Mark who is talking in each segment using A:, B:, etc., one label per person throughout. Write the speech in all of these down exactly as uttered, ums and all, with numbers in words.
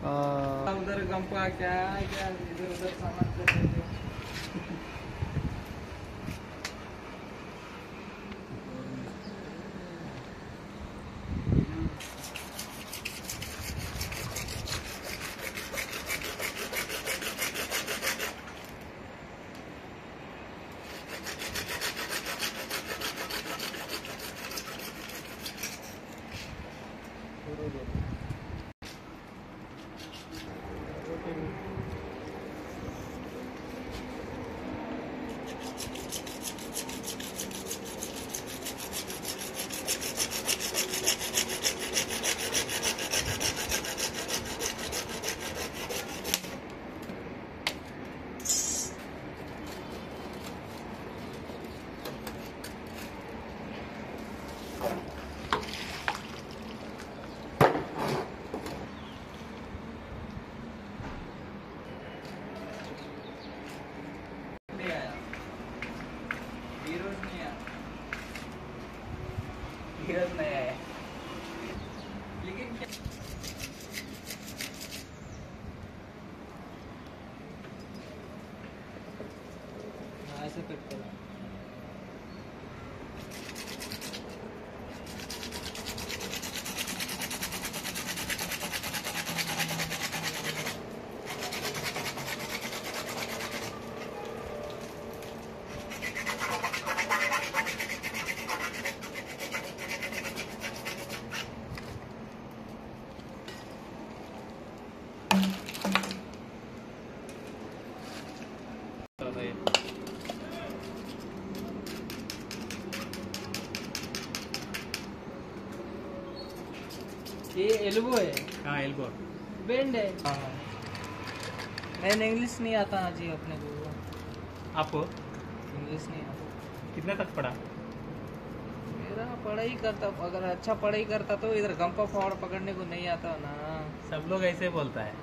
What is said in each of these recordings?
A: उधर गंपा क्या क्या इधर उधर सामान कर रहे थे। धीरज नहीं आया लेकिन ऐसे कट करो। ये एल्बो है।
B: हाँ एल्बो
A: बेंड है। हाँ मैंने इंग्लिश नहीं आता जी अपने को।
B: आपको
A: इंग्लिश नहीं आता।
B: कितने तक पढ़ा?
A: मेरा पढ़ाई करता, अगर अच्छा पढ़ाई करता तो इधर गंपा फावड़ पकड़ने को नहीं आता ना।
B: सब लोग ऐसे बोलता है।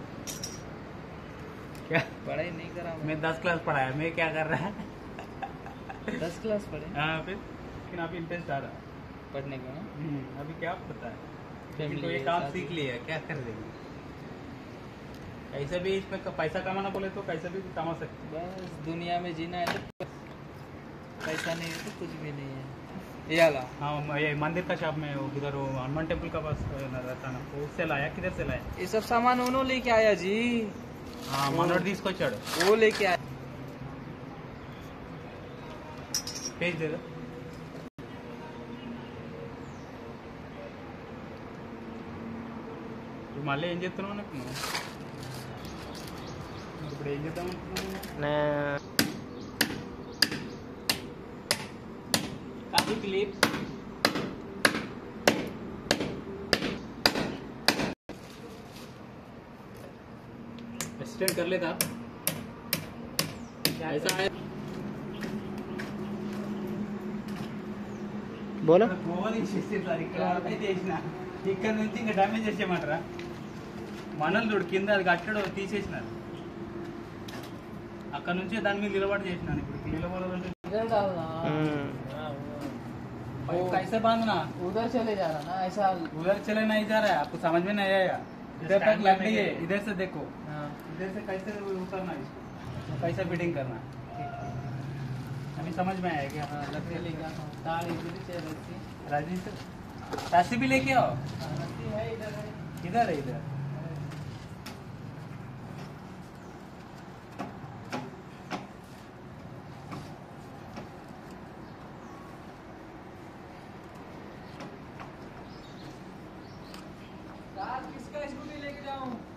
B: क्या
A: पढ़ाई नहीं करा मैं।
B: मैं दस क्लास पढ़ा है, मैं क्या कर रहा है?
A: दस क्लास पढ़े।
B: हाँ फिर लेकिन अभी इंटरेस्ट आ रहा
A: पढ़ने का ना।
B: अभी क्या पता है,
A: फैमिली
B: तो ये काम सीख लिया, क्या कर देंगे? कैसे भी इसमें पैसा कमाना बोले तो कैसे भी कमा सकते।
A: बस दुनिया में जीना है तो पैसा नहीं है तो कुछ भी नहीं है। ये आला
B: हाँ ये मंदिर का शॉप में उधर वो हनुमान टेम्पल का पास रहता ना, वो उससे लाया। किधर से लाया?
A: ये सब सामान उन्होंने लेके आया जी।
B: हाँ मनोर इसको चढ़
A: वो लेके आया।
B: भेज दे दो। మళ్ళీ ఏం చెప్తున్నావు నాకు? ఇప్పుడు ఏం చేద్దాం అనుకున్నాను?
A: काफी क्लिप
B: एक्सटेंड कर लेता ऐसा है।
A: बोला
B: గోవా తీసేసారు ఇక్కడ చేసిన, ఇక్కడ నుంచి ఇంకా డ్యామేజ్ చేసేయమంటారా? మనల్ని చూడు కింద అది కట్టడు తీసేసినారు, అక్కడ నుంచి దాని మీద నిలబడి చేసినాను। ఇప్పుడు నిలబడాలంటే कैसे बांधना?
A: उधर चले जा रहा ना ऐसा।
B: उधर चले नहीं जा रहा है, आपको समझ में नहीं आएगा। इधर तक लकड़ी है, इधर से देखो।
A: हाँ।
B: इधर से कैसे उतरना इसको, कैसे फिटिंग करना, अभी समझ में आएगा।
A: हाँ लकड़ी लेगा तार इधर से रस्सी
B: राजी से रस्सी भी लेके आओ।
A: रस्सी है इधर है।
B: इधर है इधर।
A: किसका स्कूटी लेके जाऊं?